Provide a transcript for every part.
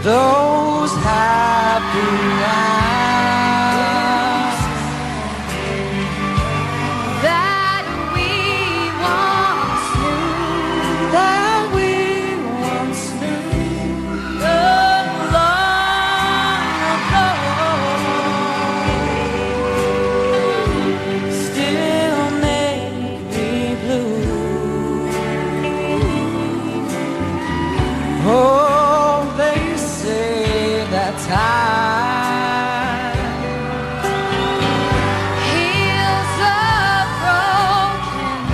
those happy nights that we once knew, that we once knew long ago still make me blue. Oh, they say that time heals a broken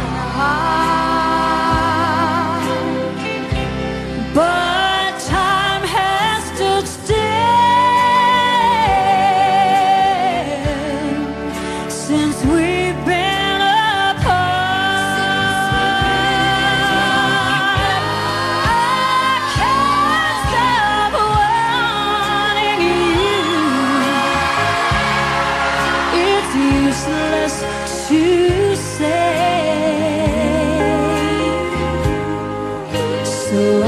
heart, but time has stood still since we've been apart. I can't stop wanting you. It's useless to say, so